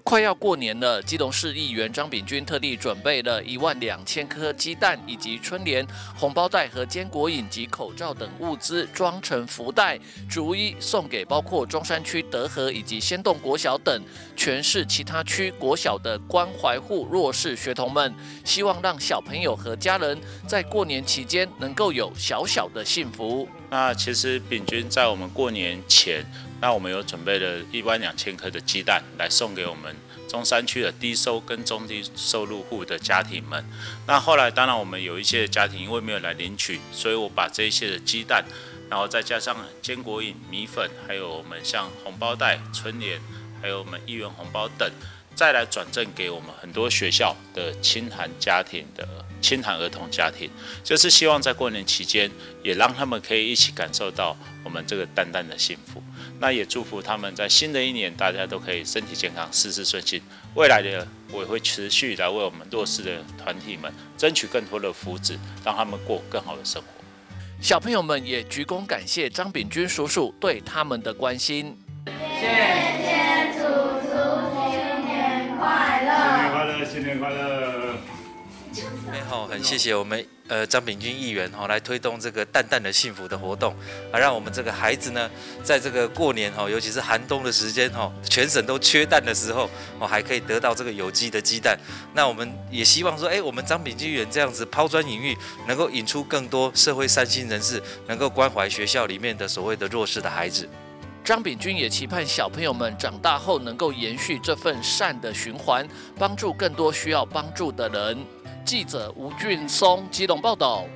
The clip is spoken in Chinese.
快要过年了，基隆市议员张炳君特地准备了12000颗鸡蛋，以及春联、红包袋和坚果饮及口罩等物资，装成福袋，逐一送给包括中山区德和以及仙洞国小等全市其他区国小的关怀户弱势学童们，希望让小朋友和家人在过年期间能够有小小的幸福。 那其实炳君在我们过年前，那我们有准备了12000颗的鸡蛋来送给我们中山区的低收跟中低收入户的家庭们。那后来当然我们有一些家庭因为没有来领取，所以我把这一些的鸡蛋，然后再加上坚果饮、米粉，还有我们像红包袋、春联，还有我们1元红包等，再来转赠给我们很多学校的清寒家庭的清寒儿童家庭，就是希望在过年期间，也让他们可以一起感受到我们这个淡淡的幸福。那也祝福他们在新的一年，大家都可以身体健康，事事顺心。未来的我也会持续来为我们弱势的团体们争取更多的福祉，让他们过更好的生活。 小朋友们也鞠躬感谢张炳君叔叔对他们的关心。 谢谢叔叔，新年快乐！ 新年快乐！ 很谢谢我们张炳君议员来推动这个淡淡的幸福的活动，让我们这个孩子呢，在这个过年尤其是寒冬的时间全省都缺蛋的时候还可以得到这个有机的鸡蛋。那我们也希望说，我们张炳君议员这样子抛砖引玉，能够引出更多社会善心人士，能够关怀学校里面的所谓的弱势的孩子。 张炳君也期盼小朋友们长大后能够延续这份善的循环，帮助更多需要帮助的人。记者吴俊松基隆报道。